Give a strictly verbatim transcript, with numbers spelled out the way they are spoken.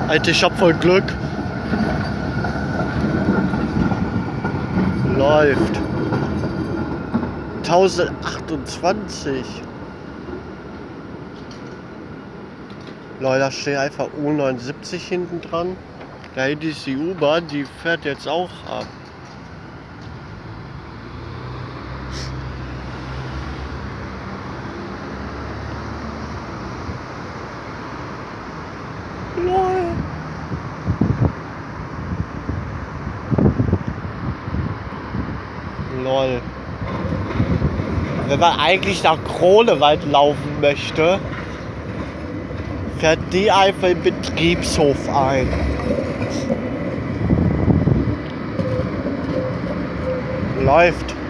Alter, ich hab voll Glück. Läuft. tausendachtundzwanzig. Leute, da steht einfach U neunundsiebzig hinten dran. Da hinten ist die U-Bahn, die fährt jetzt auch ab. Lol. Lol. Wenn man eigentlich nach Kronewald laufen möchte, fährt die einfach im Betriebshof ein. Läuft.